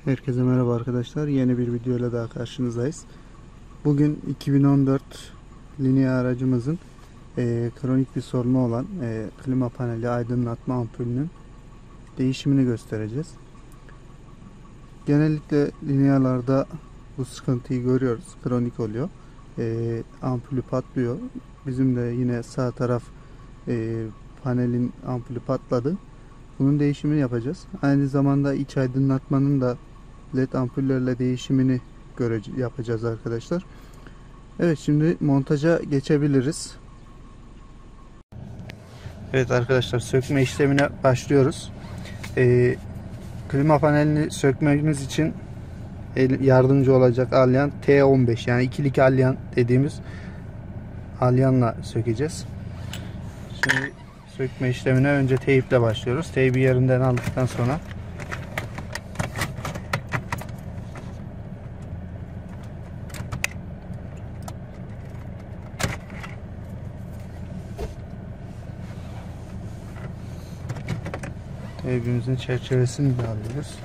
Herkese merhaba arkadaşlar. Yeni bir videoyla daha karşınızdayız. Bugün 2014 Linea aracımızın kronik bir sorunu olan klima paneli aydınlatma ampulünün değişimini göstereceğiz. Genellikle Linea'larda bu sıkıntıyı görüyoruz. Kronik oluyor. Ampulü patlıyor. Bizim de yine sağ taraf panelin ampulü patladı. Bunun değişimini yapacağız. Aynı zamanda iç aydınlatmanın da LED ampullerle değişimini yapacağız arkadaşlar. Evet, şimdi montaja geçebiliriz. Evet arkadaşlar, sökme işlemine başlıyoruz. Klima panelini sökmemiz için yardımcı olacak alyan T15, yani ikilik alyan dediğimiz alyanla sökeceğiz. Şimdi sökme işlemine önce teyple başlıyoruz. Teybi yerinden aldıktan sonra teybimizin çerçevesini de alıyoruz.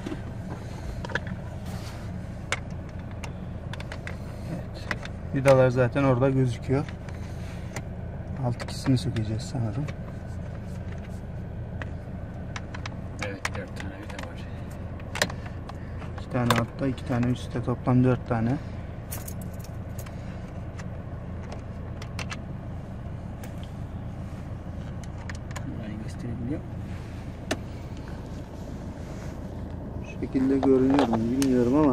Evet. Vidalar zaten orada gözüküyor. Alt ikisini sökeceğiz sanırım. Evet, 4 tane vida var. 2 tane altta, 2 tane üstte, toplam 4 tane. Burayı gösterebiliyor. Bu şekilde görünüyor mu bilmiyorum ama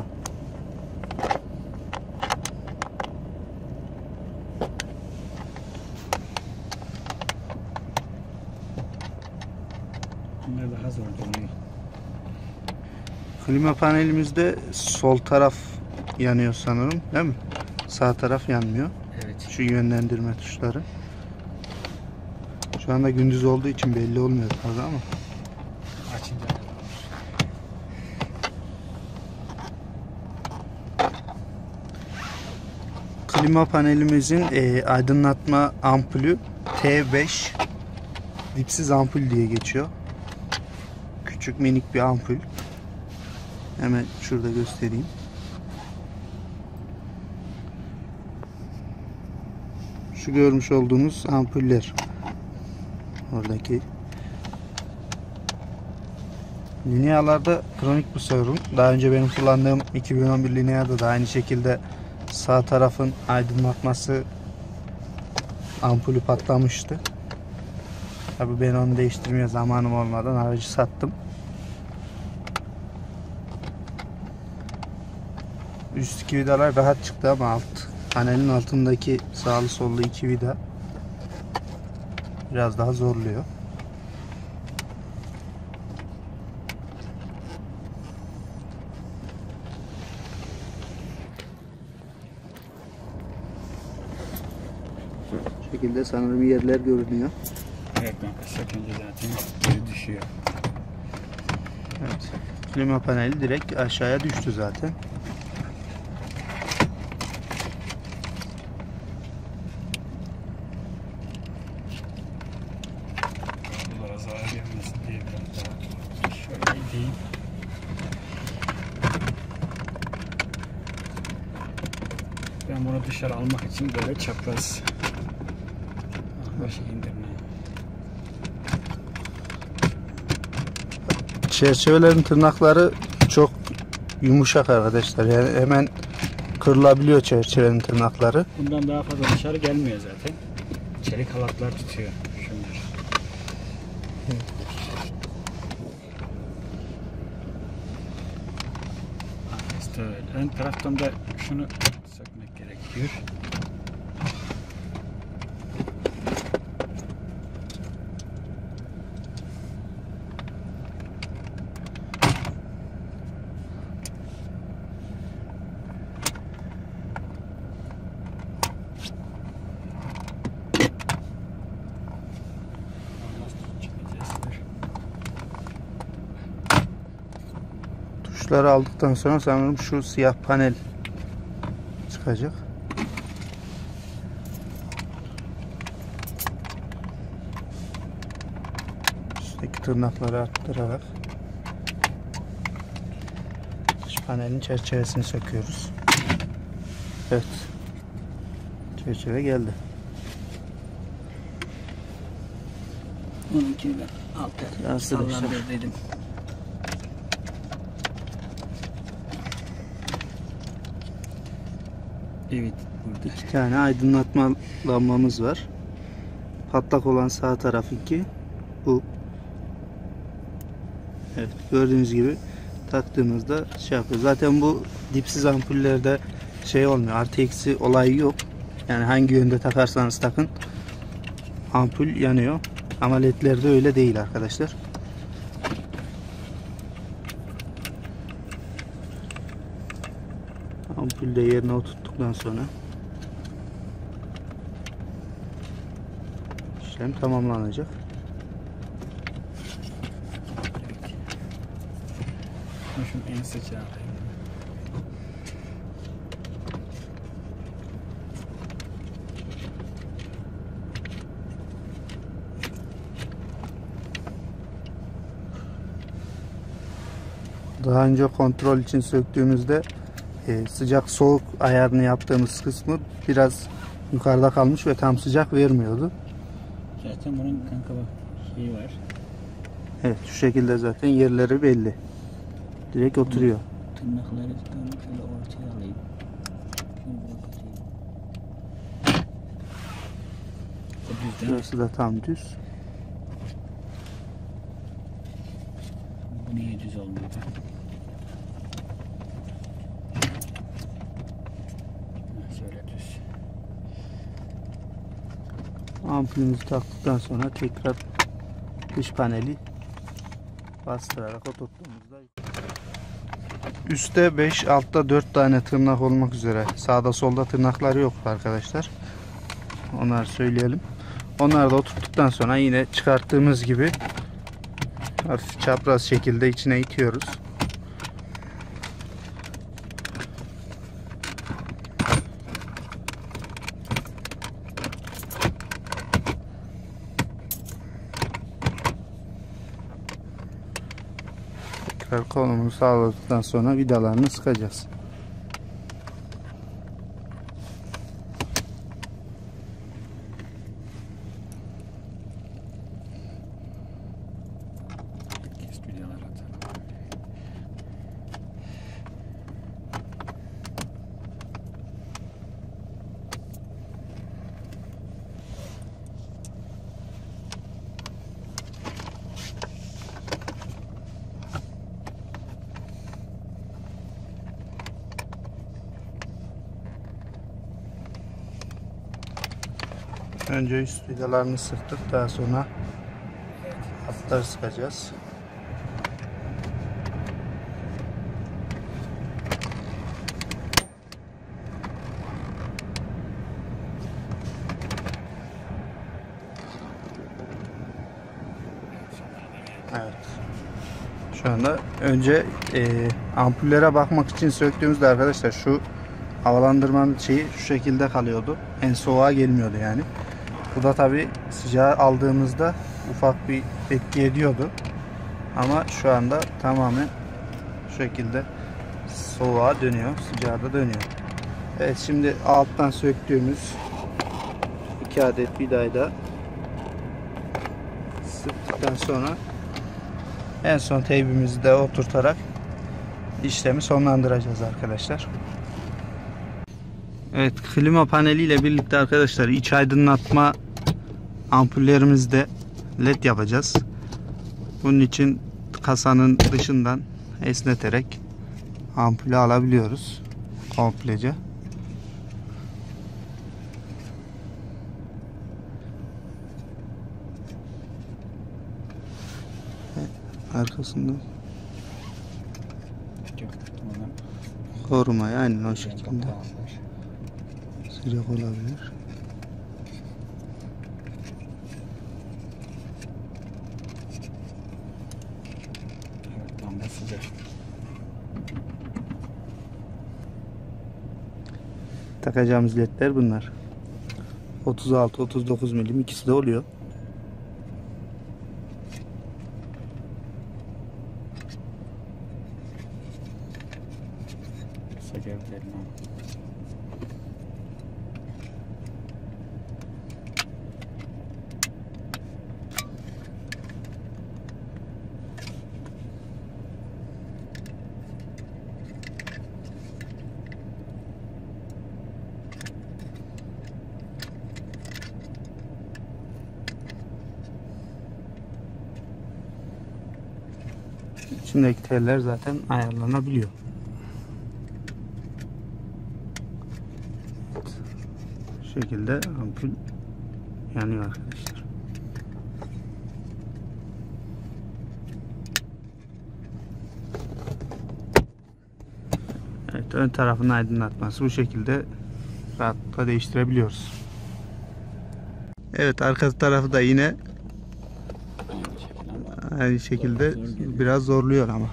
bunlar daha zor dönüyor. klima panelimizde sol taraf yanıyor sanırım, değil mi? Sağ taraf yanmıyor. Evet. Şu yönlendirme tuşları. Şu anda gündüz olduğu için belli olmuyor fazla ama. Açınca Klima panelimizin aydınlatma ampulü T5 dipsiz ampul diye geçiyor. Küçük minik bir ampul. Hemen şurada göstereyim. Şu görmüş olduğunuz ampuller. Oradaki. Linealarda kronik bir sorun. Daha önce benim kullandığım 2011 Linea'da da aynı şekilde sağ tarafın aydınlatması ampulü patlamıştı. Tabii ben onu değiştirmeye zamanım olmadan aracı sattım. Üstteki vidalar rahat çıktı ama panelin altındaki sağlı sollu iki vida biraz daha zorluyor. Bu şekilde sanırım yerler görünüyor. evet, ben sökünce zaten geri düşüyor. Evet. Klima paneli direkt aşağıya düştü zaten. Bunlara zarar gelmesin diye biraz daha şöyle gideyim. Ben bunu dışarı almak için böyle çapraz başı indirme. Çerçevelerin tırnakları çok yumuşak arkadaşlar. Yani hemen kırılabiliyor çerçevenin tırnakları. Bundan daha fazla dışarı gelmiyor zaten. Çelik halatlar tutuyor şunlar. İşte öyle. Ön taraftan da şunu sökmek gerekiyor. Tuşları aldıktan sonra sanırım şu siyah panel çıkacak. Üstteki tırnakları arttırarak Panelin çerçevesini söküyoruz. Evet. Çerçeve geldi. 12'yi ben alt sallandırdım. Evet, burada 2 tane aydınlatma lambamız var. Patlak olan sağ tarafınki bu. Evet, gördüğünüz gibi taktığımızda şey yapıyor. Zaten bu dipsiz ampullerde şey olmuyor. Artı eksi olayı yok. Yani hangi yönde takarsanız takın ampul yanıyor. Ama ledlerde öyle değil arkadaşlar. Ampul de yerine oturttuktan sonra işlem tamamlanacak. şunun en sıcağı. Daha önce kontrol için söktüğümüzde sıcak soğuk ayarını yaptığımız kısmı biraz yukarıda kalmış ve tam sıcak vermiyordu. Zaten bunun kanka bak şeyi var. Evet, şu şekilde zaten yerleri belli. Direkt oturuyor. Tırnakları şöyle ortaya alayım. Burası da tam düz. Bu niye düz olmuyor? Şöyle düz. Ampulümüzü taktıktan sonra tekrar dış paneli bastırarak oturttuğumuzda üstte 5, altta 4 tane tırnak olmak üzere. Sağda solda tırnakları yok arkadaşlar. Onları söyleyelim. Onları da oturttuktan sonra yine çıkarttığımız gibi hafif çapraz şekilde içine itiyoruz. Tekrar konumunu sağladıktan sonra vidalarını sıkacağız. Önce üst vidalarını sıktık, daha sonra altları sıkacağız. Evet. Şu anda önce ampullere bakmak için söktüğümüzde arkadaşlar şu havalandırmanın şeyi şu şekilde kalıyordu. En soğuğa gelmiyordu yani. Bu da tabi sıcağı aldığımızda ufak bir etki ediyordu. Ama şu anda tamamen şu şekilde soğuğa dönüyor. Sıcağa da dönüyor. Evet, şimdi alttan söktüğümüz 2 adet vidayı da sıktıktan sonra en son teybimizi de oturtarak işlemi sonlandıracağız arkadaşlar. Evet, klima paneli ile birlikte arkadaşlar iç aydınlatma ampullerimizde led yapacağız. Bunun için kasanın dışından esneterek ampulü alabiliyoruz komplece. Arkasında korumaya aynen o şekilde sıcak olabilir. Evet, tam da sıcak. Takacağımız ledler bunlar. 36-39 milim ikisi de oluyor. İçindeki teller zaten ayarlanabiliyor. Bu şekilde ampul yanıyor arkadaşlar. Evet, ön tarafın aydınlatması bu şekilde rahatlıkla değiştirebiliyoruz. Evet, arka tarafı da yine aynı şekilde biraz zorluyor ama.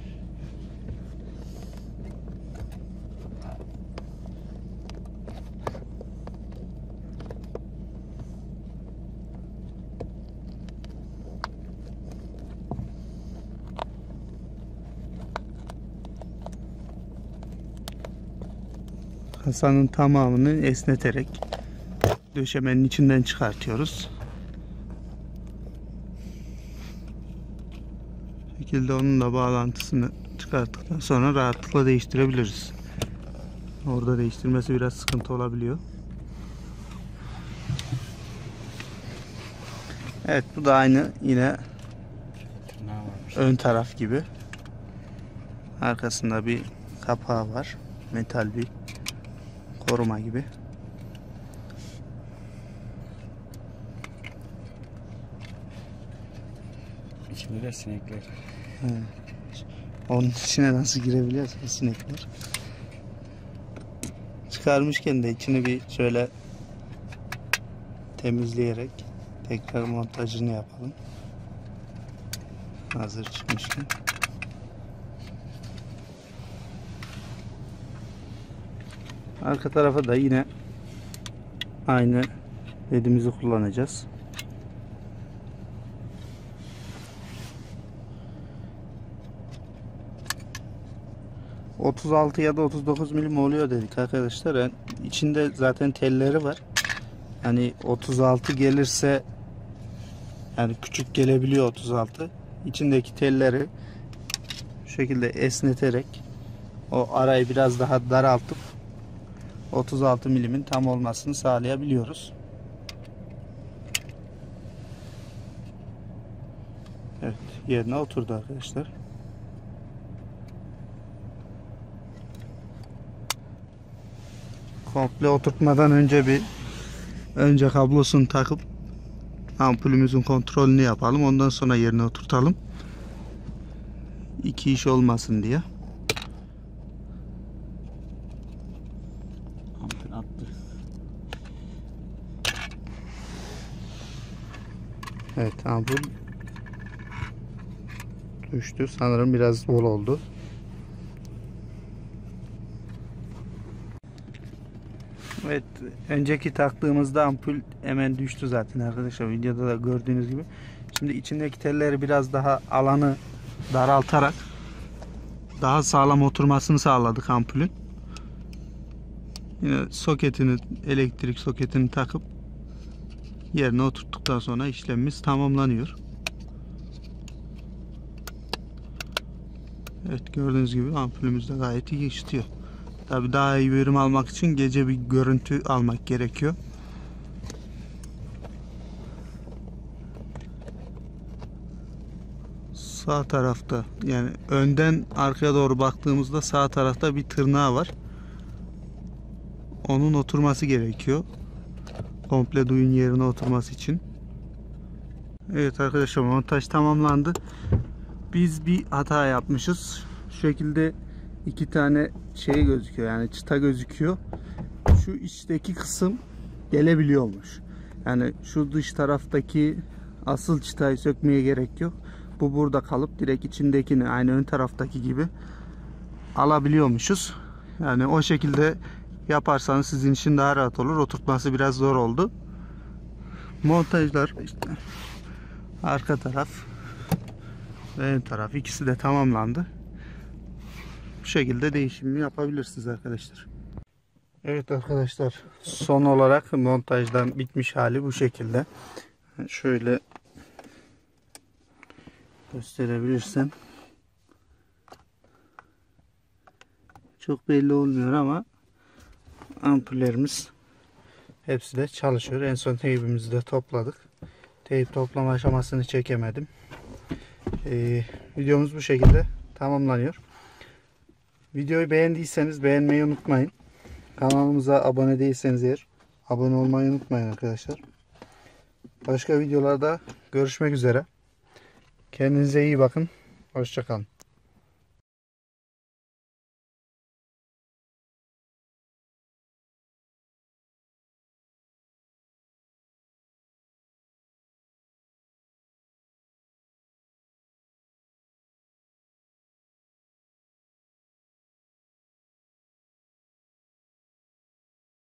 Kasanın tamamını esneterek döşemenin içinden çıkartıyoruz. Bu şekilde onun da bağlantısını çıkarttıktan sonra rahatlıkla değiştirebiliriz. Orada değiştirmesi biraz sıkıntı olabiliyor. Evet, bu da aynı yine ön taraf gibi. Arkasında bir kapağı var. Metal bir koruma gibi. İçinde de sinekler. Evet. Onun içine nasıl girebiliyor sinekler? Çıkarmışken de içini bir şöyle temizleyerek tekrar montajını yapalım. Hazır çıkmışken. Arka tarafa da yine aynı ledimizi kullanacağız. ...36 ya da 39 milim oluyor dedik arkadaşlar. Yani içinde zaten telleri var. Hani 36 gelirse, yani küçük gelebiliyor 36. İçindeki telleri bu şekilde esneterek o arayı biraz daha daraltıp 36 milimin tam olmasını sağlayabiliyoruz. Evet, yerine oturdu arkadaşlar. Komple oturtmadan önce kablosunu takıp ampulümüzün kontrolünü yapalım. Ondan sonra yerine oturtalım. İki iş olmasın diye. Ampul attı. Evet, ampul düştü. Sanırım biraz bol oldu. Evet, önceki taktığımızda ampul hemen düştü zaten arkadaşlar. Videoda da gördüğünüz gibi. Şimdi içindeki telleri biraz daha alanı daraltarak daha sağlam oturmasını sağladık ampulün. Yine soketini, elektrik soketini takıp yerine oturttuktan sonra işlemimiz tamamlanıyor. Evet, gördüğünüz gibi ampulümüz de gayet iyi işliyor. Tabi daha iyi verim almak için gece bir görüntü almak gerekiyor. Sağ tarafta, yani önden arkaya doğru baktığımızda sağ tarafta bir tırnağı var. Onun oturması gerekiyor. Komple duyun yerine oturması için. Evet arkadaşlar, montaj tamamlandı. Biz bir hata yapmışız. Şu şekilde iki tane şey gözüküyor, yani çıta gözüküyor. Şu içteki kısım gelebiliyormuş. Yani şu dış taraftaki asıl çıtayı sökmeye gerek yok. Bu burada kalıp direkt içindekini aynı ön taraftaki gibi alabiliyormuşuz. Yani o şekilde yaparsanız sizin için daha rahat olur. Oturtması biraz zor oldu. Montajlar işte arka taraf ve ön taraf ikisi de tamamlandı. Bu şekilde değişimini yapabilirsiniz arkadaşlar. Evet arkadaşlar, son olarak montajdan bitmiş hali bu şekilde. Şöyle gösterebilirsem çok belli olmuyor ama ampullerimiz hepsi de çalışıyor. En son teybimizi de topladık. Teyp toplama aşamasını çekemedim. Videomuz bu şekilde tamamlanıyor. Videoyu beğendiyseniz beğenmeyi unutmayın. Kanalımıza abone değilseniz eğer abone olmayı unutmayın arkadaşlar. Başka videolarda görüşmek üzere. Kendinize iyi bakın. Hoşça kalın.